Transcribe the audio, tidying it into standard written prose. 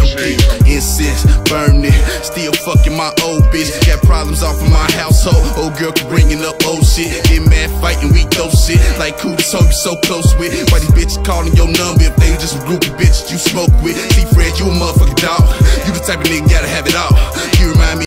Incense, burn it, still fucking my old bitch. Got problems off of my household, old girl keep bringing up old shit. Get mad fighting, we throw shit like who this hoe you so close with. Why these bitches calling your number if they just a group of bitches you smoke with? See Fred, you a motherfucking dog. You the type of nigga gotta have it all. You remind me